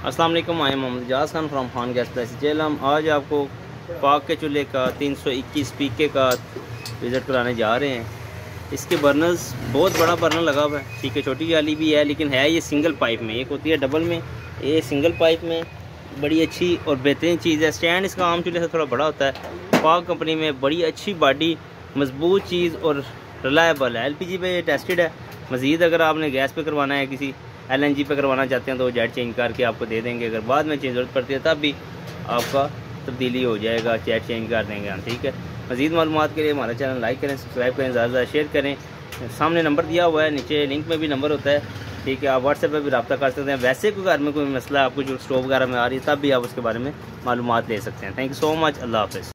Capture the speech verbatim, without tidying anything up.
अस्सलाम वालेकुम, I am Mohammad Ijaz Khan from Khan gas place Jhelum. आज आपको पाक के चूल्हे का तीन सौ इक्कीस पीके का विज़िट कराने जा रहे हैं। इसके बर्नर्स बहुत बड़ा बर्नर लगा हुआ है, ठीक है। छोटी वाली भी है लेकिन है ये सिंगल पाइप में, एक होती है डबल में, ये सिंगल पाइप में। बड़ी अच्छी और बेहतरीन चीज़ है। स्टैंड इसका आम चूल्हे से थोड़ा बड़ा होता है। पाक कंपनी में बड़ी अच्छी बॉडी, मजबूत चीज़ और रिलायबल है। एल पी जी पे ये टेस्टेड है। मज़ीद अगर आपने गैस पे करवाना है, किसी एल एन जी पे करवाना चाहते हैं तो वो जेट चेंज करके आपको दे देंगे। अगर बाद में चेंज ज़रूरत पड़ती है तब भी आपका तब्दीली हो जाएगा, जेट चेंज कर देंगे हम, ठीक है। मज़ीद मालूमात के लिए हमारा चैनल लाइक करें, सब्सक्राइब करें, ज़्यादा ज़्यादा शेयर करें। सामने नंबर दिया हुआ है, नीचे लिंक में भी नंबर होता है, ठीक है। आप व्हाट्सएप पर भी रब्ता कर सकते हैं। वैसे कोई घर में कोई मसला आपको जो स्टोव वगैरह में आ रही है तब भी आप उसके बारे में मालूमात ले सकते हैं। Thank you so much. अल्लाह हाफ़िज़।